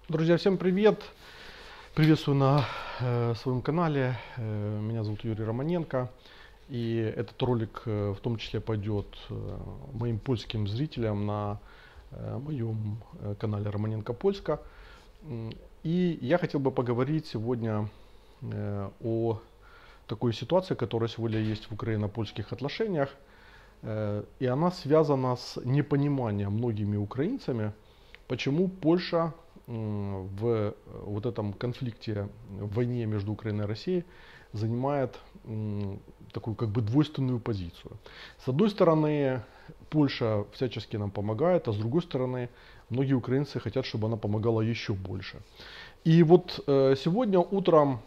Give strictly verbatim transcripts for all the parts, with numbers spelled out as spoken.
Друзья, всем привет! Приветствую на э, своем канале. Э, меня зовут Юрий Романенко. И этот ролик э, в том числе пойдет э, моим польским зрителям на э, моем э, канале Романенко Польска. И я хотел бы поговорить сегодня э, о такой ситуации, которая сегодня есть в украино-польских отношениях. Э, и она связана с непониманием многими украинцами, почему Польша в вот этом конфликте, в войне между Украиной и Россией занимает такую как бы двойственную позицию. С одной стороны, Польша всячески нам помогает, а с другой стороны, многие украинцы хотят, чтобы она помогала еще больше. И вот сегодня утром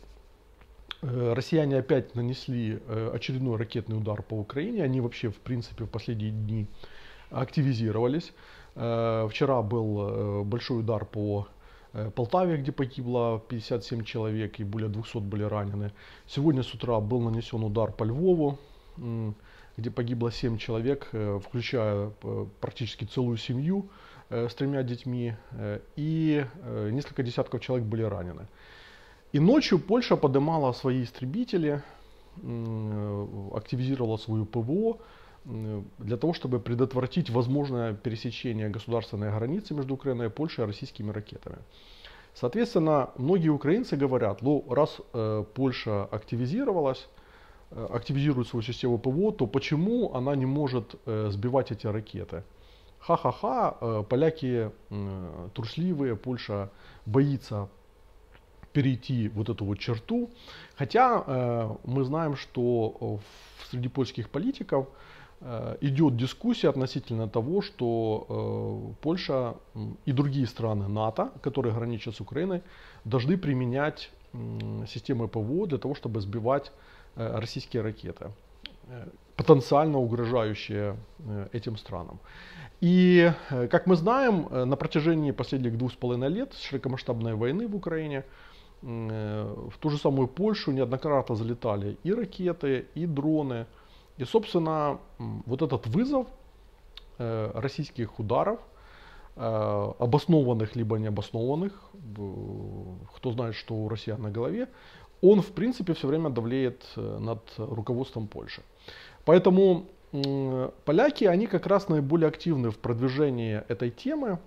россияне опять нанесли очередной ракетный удар по Украине. Они вообще, в принципе, в последние дни активизировались. Вчера был большой удар по Полтаве, где погибло пятьдесят семь человек и более двухсот были ранены. Сегодня с утра был нанесен удар по Львову, где погибло семь человек, включая практически целую семью с тремя детьми, и несколько десятков человек были ранены. И ночью Польша поднимала свои истребители, активизировала свою ПВО, для того, чтобы предотвратить возможное пересечение государственной границы между Украиной и Польшей и российскими ракетами. Соответственно, многие украинцы говорят, ну раз э, Польша активизировалась, э, активизирует свою систему ПВО, то почему она не может э, сбивать эти ракеты? Ха-ха-ха, э, поляки э, трусливые, Польша боится перейти вот эту вот черту. Хотя э, мы знаем, что среди польских политиков идет дискуссия относительно того, что э, Польша и другие страны НАТО, которые граничат с Украиной, должны применять э, системы ПВО для того, чтобы сбивать э, российские ракеты, э, потенциально угрожающие э, этим странам. И, э, как мы знаем, э, на протяжении последних двух с половиной лет широкомасштабной войны в Украине э, в ту же самую Польшу неоднократно залетали и ракеты, и дроны. И, собственно, вот этот вызов э, российских ударов, э, обоснованных либо необоснованных, э, кто знает, что у россиян на голове, он, в принципе, все время давлеет над руководством Польши. Поэтому э, поляки, они как раз наиболее активны в продвижении этой темы,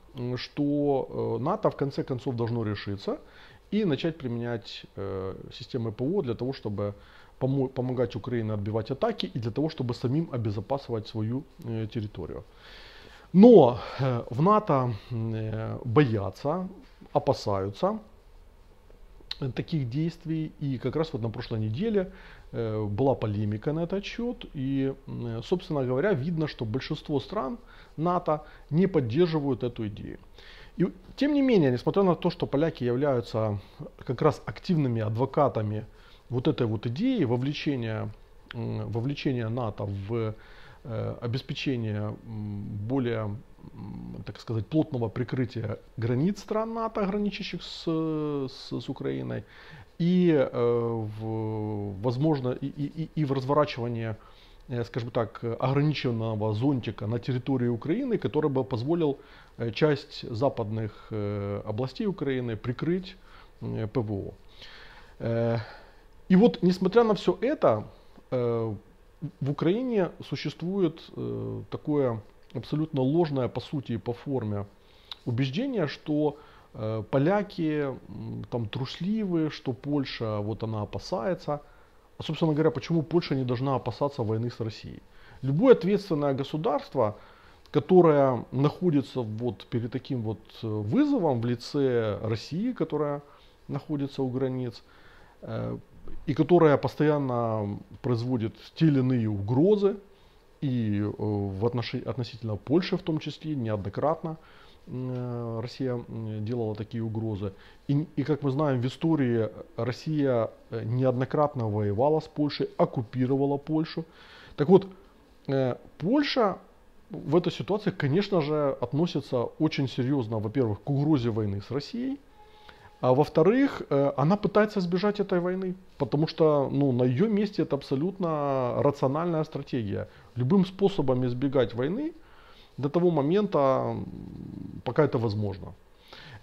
что э, НАТО в конце концов должно решиться и начать применять э, системы ПВО для того, чтобы помогать Украине отбивать атаки и для того, чтобы самим обезопасивать свою э, территорию. Но э, в НАТО э, боятся, опасаются таких действий. И как раз вот на прошлой неделе э, была полемика на этот счет. И, э, собственно говоря, видно, что большинство стран НАТО не поддерживают эту идею. И тем не менее, несмотря на то, что поляки являются как раз активными адвокатами вот этой вот идеи вовлечения, вовлечения НАТО в э, обеспечение более, так сказать, плотного прикрытия границ стран НАТО, граничащих с, с, с Украиной, и, э, в, возможно, и, и, и в разворачивание, э, скажем так, ограниченного зонтика на территории Украины, который бы позволил э, часть западных э, областей Украины прикрыть э, ПВО. Э, И вот, несмотря на все это, э, в Украине существует э, такое абсолютно ложное по сути и по форме убеждение, что э, поляки э, там трусливые, что Польша вот она опасается. А, собственно говоря, почему Польша не должна опасаться войны с Россией? Любое ответственное государство, которое находится вот перед таким вот вызовом в лице России, которая находится у границ, э, и которая постоянно производит те или иные угрозы, и в отнош... относительно Польши в том числе, неоднократно Россия делала такие угрозы. И, и как мы знаем, в истории Россия неоднократно воевала с Польшей, оккупировала Польшу. Так вот, Польша в этой ситуации, конечно же, относится очень серьезно, во-первых, к угрозе войны с Россией, а во-вторых, она пытается избежать этой войны, потому что ну, на ее месте это абсолютно рациональная стратегия. Любым способом избегать войны до того момента, пока это возможно.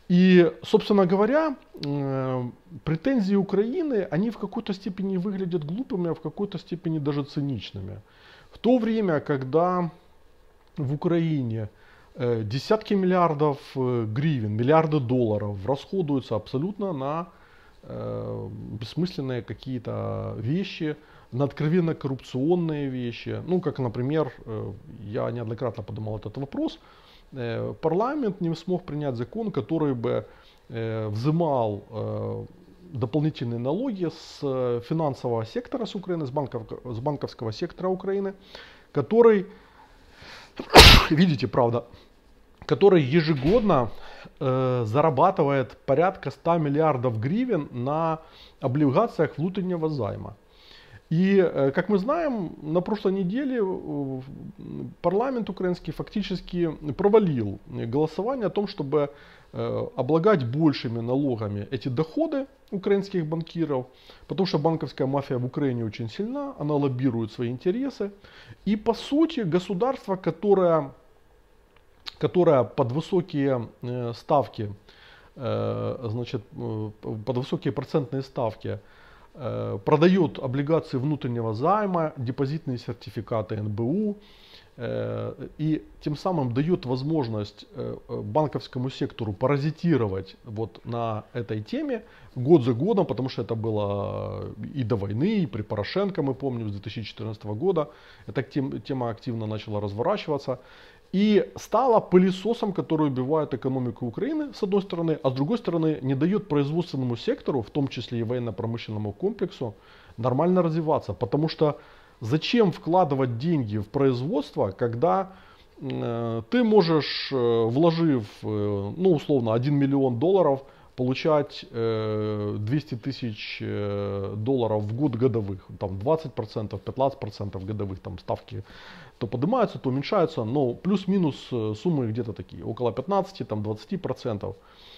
И, собственно говоря, претензии Украины, они в какой-то степени выглядят глупыми, а в какой-то степени даже циничными. В то время, когда в Украине десятки миллиардов гривен, миллиарды долларов расходуются абсолютно на бессмысленные какие-то вещи, на откровенно коррупционные вещи. Ну, как, например, я неоднократно поднимал этот вопрос, парламент не смог принять закон, который бы взимал дополнительные налоги с финансового сектора с Украины, с, банков, с банковского сектора Украины, который, видите, правда, который ежегодно э, зарабатывает порядка ста миллиардов гривен на облигациях внутреннего займа. И, э, как мы знаем, на прошлой неделе э, парламент украинский фактически провалил голосование о том, чтобы э, облагать большими налогами эти доходы украинских банкиров, потому что банковская мафия в Украине очень сильна, она лоббирует свои интересы. И, по сути, государство, которое... которая под высокие э, ставки, э, значит, э, под высокие процентные ставки э, продает облигации внутреннего займа, депозитные сертификаты эн бэ у, э, и тем самым дает возможность э, банковскому сектору паразитировать вот на этой теме год за годом, потому что это было и до войны, и при Порошенко, мы помним, с две тысячи четырнадцатого года эта тема активно начала разворачиваться. И стала пылесосом, который убивает экономику Украины, с одной стороны, а с другой стороны не дает производственному сектору, в том числе и военно-промышленному комплексу, нормально развиваться. Потому что зачем вкладывать деньги в производство, когда э, ты можешь, э, вложив, э, ну, условно, один миллион долларов, получать э, двести тысяч э, долларов в год годовых, там двадцать процентов, пятнадцать процентов годовых, там ставки то поднимаются, то уменьшаются, но плюс-минус суммы где-то такие, около пятнадцати, там двадцати процентов.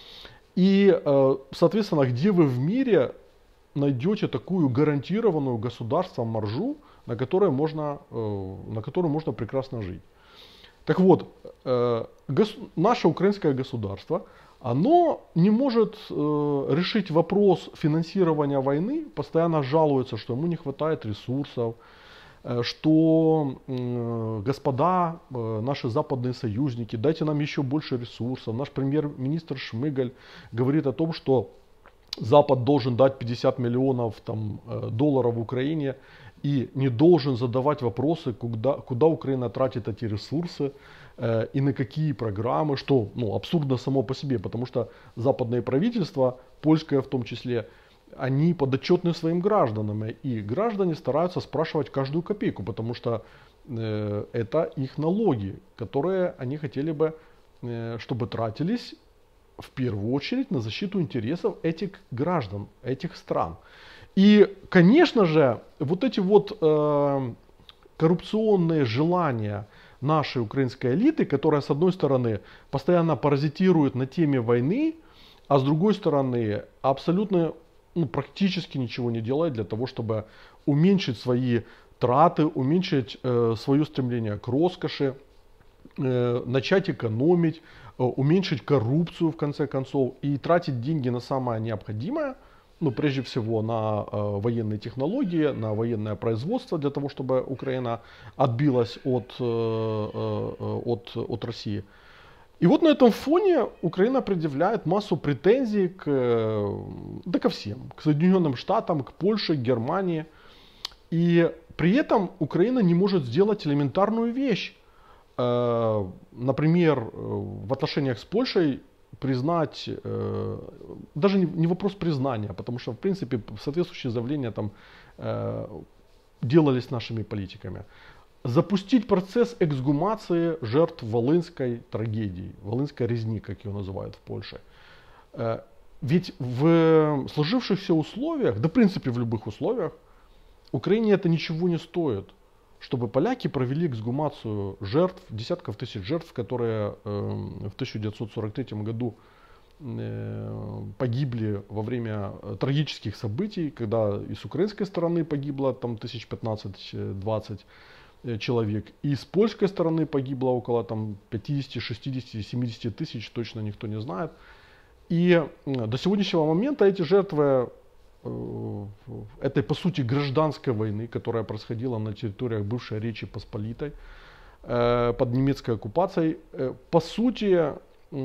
И, э, соответственно, где вы в мире найдете такую гарантированную государством маржу, на которой можно, э, на которой можно прекрасно жить? Так вот, э, гос- наше украинское государство, оно не может э, решить вопрос финансирования войны, постоянно жалуется, что ему не хватает ресурсов, э, что э, господа, э, наши западные союзники, дайте нам еще больше ресурсов. Наш премьер-министр Шмыгаль говорит о том, что Запад должен дать пятьдесят миллионов там, э, долларов Украине и не должен задавать вопросы, куда, куда Украина тратит эти ресурсы э, и на какие программы, что ну, абсурдно само по себе, потому что западные правительства, польское в том числе, они подотчетны своим гражданам, и граждане стараются спрашивать каждую копейку, потому что э, это их налоги, которые они хотели бы, э, чтобы тратились в первую очередь на защиту интересов этих граждан, этих стран. И, конечно же, вот эти вот э, коррупционные желания нашей украинской элиты, которая, с одной стороны, постоянно паразитирует на теме войны, а с другой стороны, абсолютно, ну, практически ничего не делает для того, чтобы уменьшить свои траты, уменьшить э, свое стремление к роскоши, э, начать экономить, э, уменьшить коррупцию, в конце концов, и тратить деньги на самое необходимое. Ну, прежде всего на э, военные технологии, на военное производство, для того, чтобы Украина отбилась от, э, э, от, от России. И вот на этом фоне Украина предъявляет массу претензий к, да ко всем, к Соединенным Штатам, к Польше, к Германии. И при этом Украина не может сделать элементарную вещь. Э, например, в отношениях с Польшей признать, э, даже не, не вопрос признания, потому что в принципе соответствующие заявления там э, делались нашими политиками. Запустить процесс эксгумации жертв Волынской трагедии, Волынской резни, как ее называют в Польше. Э, ведь в сложившихся условиях, да в принципе в любых условиях, Украине это ничего не стоит, чтобы поляки провели эксгумацию жертв, десятков тысяч жертв, которые э, в тысяча девятьсот сорок третьем году э, погибли во время трагических событий, когда и с украинской стороны погибло там тысяч пятнадцать-двадцать человек, и с польской стороны погибло около там пятьдесят, шестьдесят, семьдесят тысяч, точно никто не знает. И до сегодняшнего момента эти жертвы этой, по сути, гражданской войны, которая происходила на территориях бывшей Речи Посполитой под немецкой оккупацией, по сути,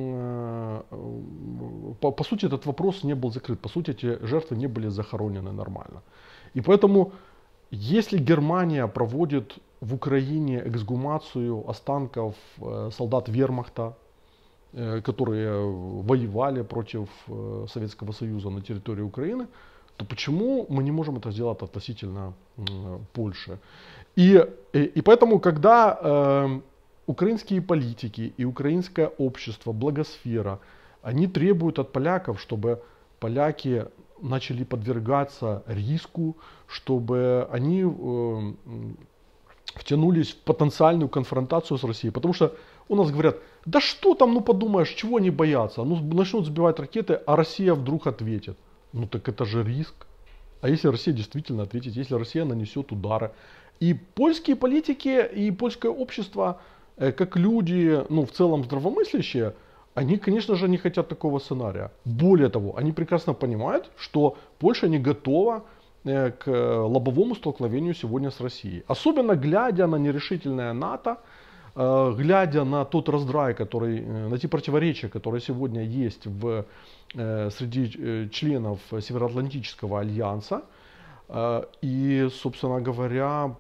по, по сути, этот вопрос не был закрыт. По сути, эти жертвы не были захоронены нормально. И поэтому, если Германия проводит в Украине эксгумацию останков солдат вермахта, которые воевали против Советского Союза на территории Украины, то почему мы не можем это сделать относительно Польши? И, и, и поэтому, когда э, украинские политики и украинское общество, благосфера, они требуют от поляков, чтобы поляки начали подвергаться риску, чтобы они э, втянулись в потенциальную конфронтацию с Россией. Потому что у нас говорят, да что там, ну подумаешь, чего они боятся? Ну начнут сбивать ракеты, а Россия вдруг ответит. Ну так это же риск. А если Россия действительно ответит, если Россия нанесет удары? И польские политики, и польское общество, как люди, ну в целом здравомыслящие, они, конечно же, не хотят такого сценария. Более того, они прекрасно понимают, что Польша не готова к лобовому столкновению сегодня с Россией. Особенно глядя на нерешительное НАТО, глядя на тот раздрай, который, на те противоречия, которые сегодня есть в, среди членов Североатлантического альянса. И, собственно говоря,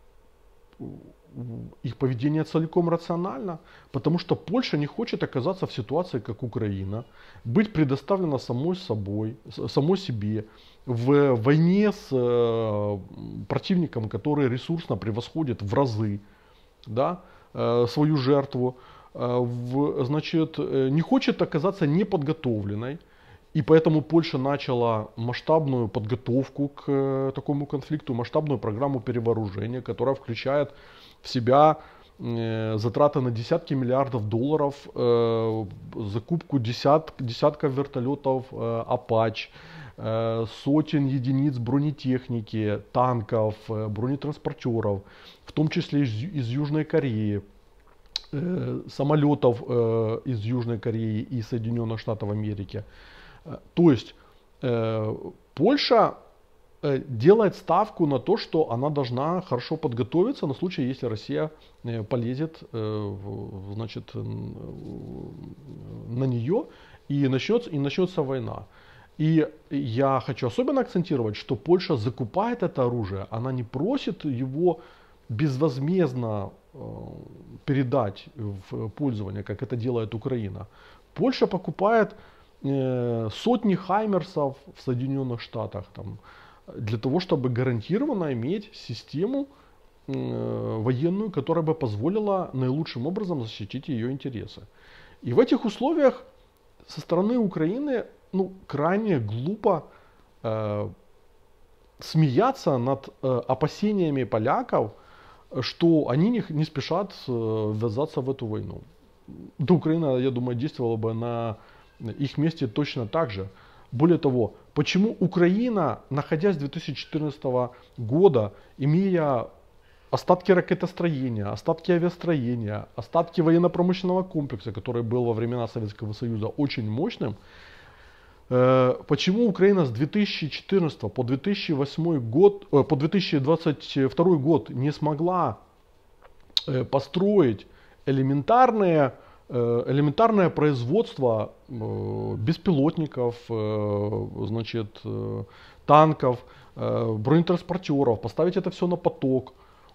их поведение целиком рационально, потому что Польша не хочет оказаться в ситуации, как Украина, быть предоставлена самой собой, самой себе, в войне с противником, который ресурсно превосходит в разы, да, свою жертву, в, значит, не хочет оказаться неподготовленной. И поэтому Польша начала масштабную подготовку к такому конфликту, масштабную программу перевооружения, которая включает в себя затраты на десятки миллиардов долларов, закупку десят, десятков вертолетов Апач, сотен единиц бронетехники, танков, бронетранспортеров, в том числе из, из Южной Кореи, самолетов из Южной Кореи и Соединенных Штатов Америки. То есть э, Польша э, делает ставку на то, что она должна хорошо подготовиться на случай, если Россия э, полезет э, в, значит, э, на нее и, начнется, и начнется война. И я хочу особенно акцентировать, что Польша закупает это оружие, она не просит его безвозмездно э, передать в пользование, как это делает Украина. Польша покупает сотни хаймерсов в Соединенных Штатах там, для того, чтобы гарантированно иметь систему э, военную, которая бы позволила наилучшим образом защитить ее интересы. И в этих условиях со стороны Украины ну, крайне глупо э, смеяться над э, опасениями поляков, что они не, не спешат э, ввязаться в эту войну. Да, Украина, я думаю, действовала бы на их месте точно так же. Более того, почему Украина, находясь с две тысячи четырнадцатого года, имея остатки ракетостроения, остатки авиастроения, остатки военно-промышленного комплекса, который был во времена Советского Союза очень мощным, э, почему Украина с две тысячи четырнадцатого по две тысячи восьмой год, э, по две тысячи двадцать второй год не смогла э, построить элементарные элементарное производство беспилотников, значит, танков, бронетранспортеров, поставить это все на поток.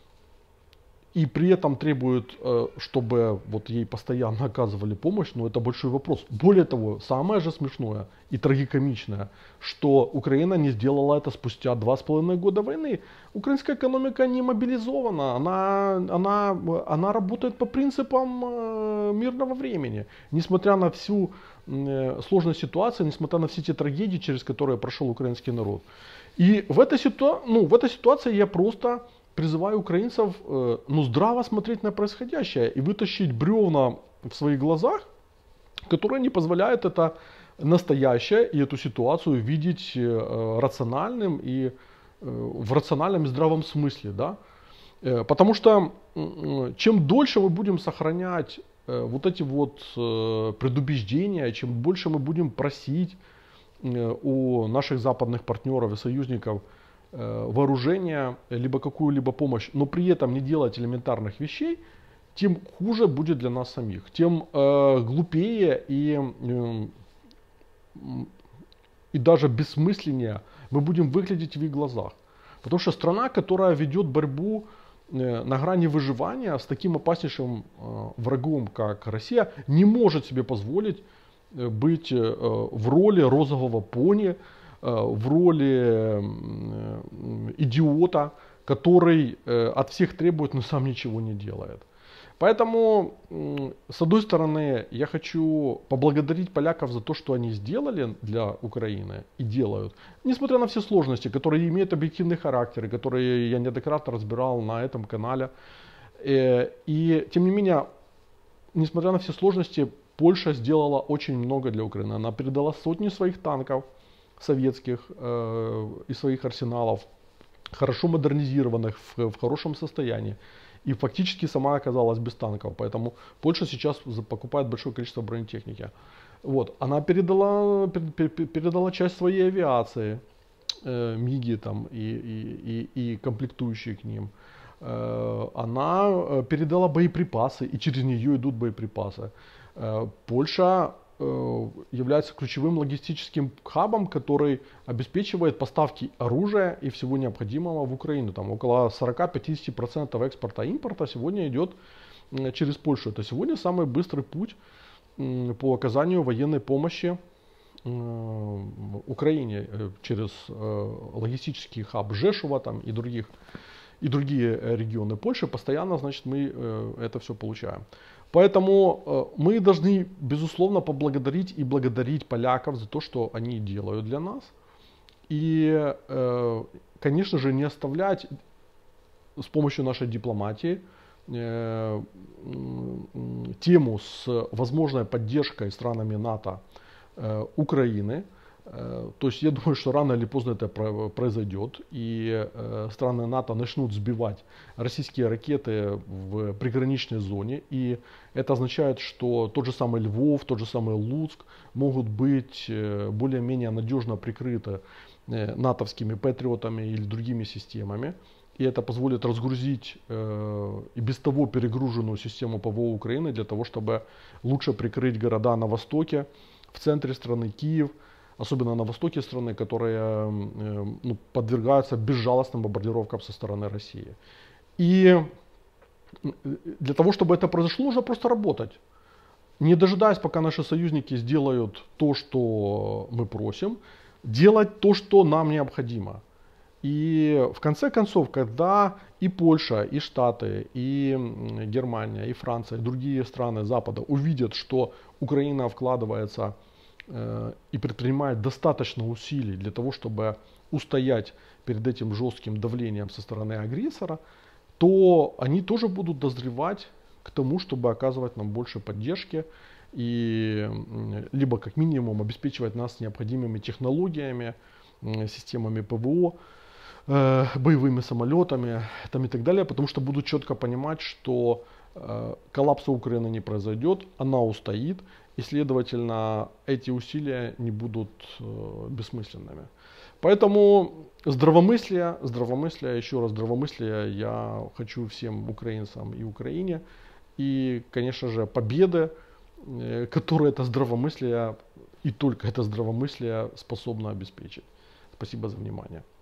И при этом требует, чтобы вот ей постоянно оказывали помощь, но это большой вопрос. Более того, самое же смешное и трагикомичное, что Украина не сделала это спустя два с половиной года войны. Украинская экономика не мобилизована, она, она, она работает по принципам мирного времени. Несмотря на всю сложность ситуации, несмотря на все те трагедии, через которые прошел украинский народ. И в этой, ситуа- ну, в этой ситуации я просто призываю украинцев э, ну, здраво смотреть на происходящее и вытащить бревна в своих глазах, которые не позволяют это настоящее и эту ситуацию видеть э, рациональным и э, в рациональном и здравом смысле. Да? Э, потому что э, чем дольше мы будем сохранять вот эти вот предубеждения, чем больше мы будем просить у наших западных партнеров и союзников вооружения, либо какую-либо помощь, но при этом не делать элементарных вещей, тем хуже будет для нас самих, тем глупее и, и даже бессмысленнее мы будем выглядеть в их глазах. Потому что страна, которая ведет борьбу на грани выживания с таким опаснейшим врагом, как Россия, не может себе позволить быть в роли розового пони, в роли идиота, который от всех требует, но сам ничего не делает. Поэтому, с одной стороны, я хочу поблагодарить поляков за то, что они сделали для Украины и делают, несмотря на все сложности, которые имеют объективный характер, и которые я неоднократно разбирал на этом канале. И, тем не менее, несмотря на все сложности, Польша сделала очень много для Украины. Она передала сотни своих танков советских э, и своих арсеналов, хорошо модернизированных, в, в хорошем состоянии. И фактически сама оказалась без танков. Поэтому Польша сейчас покупает большое количество бронетехники. Вот. Она передала, передала часть своей авиации, э, МиГи там, и, и, и, и комплектующие к ним. Э, она передала боеприпасы, и через нее идут боеприпасы. Э, Польша является ключевым логистическим хабом, который обеспечивает поставки оружия и всего необходимого в Украину. Там около сорок-пятьдесят процентов экспорта и импорта сегодня идет через Польшу. Это сегодня самый быстрый путь по оказанию военной помощи Украине через логистический хаб Жешува там, и, других, и другие регионы Польши. Постоянно, значит, мы это все получаем. Поэтому э, мы должны, безусловно, поблагодарить и благодарить поляков за то, что они делают для нас. И, э, конечно же, не оставлять с помощью нашей дипломатии э, тему с возможной поддержкой странами НАТО э, Украины. То есть я думаю, что рано или поздно это произойдет, и страны НАТО начнут сбивать российские ракеты в приграничной зоне, и это означает, что тот же самый Львов, тот же самый Луцк могут быть более-менее надежно прикрыты натовскими патриотами или другими системами, и это позволит разгрузить и без того перегруженную систему ПВО Украины для того, чтобы лучше прикрыть города на востоке, в центре страны Киев, особенно на востоке страны, которые ну, подвергаются безжалостным бомбардировкам со стороны России. И для того, чтобы это произошло, нужно просто работать. Не дожидаясь, пока наши союзники сделают то, что мы просим, делать то, что нам необходимо. И в конце концов, когда и Польша, и Штаты, и Германия, и Франция, и другие страны Запада увидят, что Украина вкладывается и предпринимает достаточно усилий для того, чтобы устоять перед этим жестким давлением со стороны агрессора, то они тоже будут дозревать к тому, чтобы оказывать нам больше поддержки и либо как минимум обеспечивать нас необходимыми технологиями, системами ПВО, боевыми самолетами там и так далее, потому что будут четко понимать, что коллапса Украины не произойдет, она устоит, и, следовательно, эти усилия не будут э, бессмысленными. Поэтому здравомыслие, здравомыслие, еще раз здравомыслие я хочу всем украинцам и Украине. И, конечно же, победы, э, которые это здравомыслие и только это здравомыслие способно обеспечить. Спасибо за внимание.